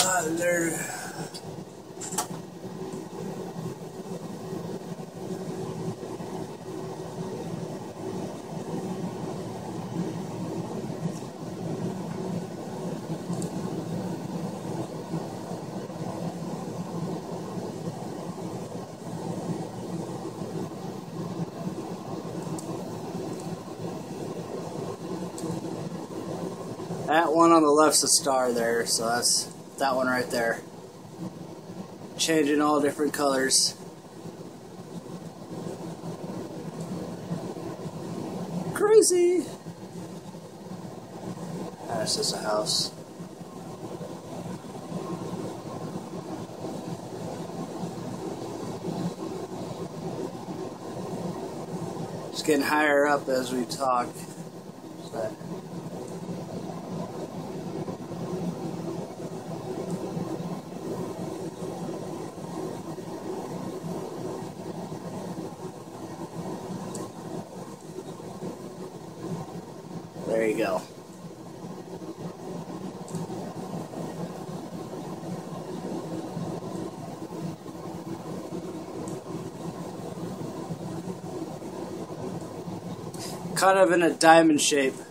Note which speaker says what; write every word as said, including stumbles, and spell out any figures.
Speaker 1: Uh, they're that one on the left's a star there, so that's that one right there. Changing all different colors. Crazy! That's just a house. Just getting higher up as we talk. So. There you go. Kind of in a diamond shape.